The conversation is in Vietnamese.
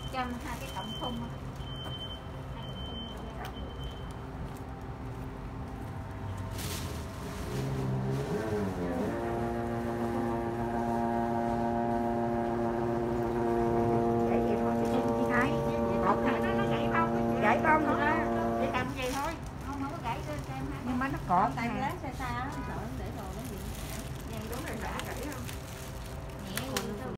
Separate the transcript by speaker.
Speaker 1: cho hai cái cọng thun.
Speaker 2: Gãy bông nữa đó.
Speaker 1: Để cầm gì thôi. Không có gãy cho em.
Speaker 2: Nhưng mà nó cọt
Speaker 3: tay lá xa xa đó, sợ để đồ nó gì.
Speaker 1: Vậy đúng rồi, đã gãy không? Nhẹ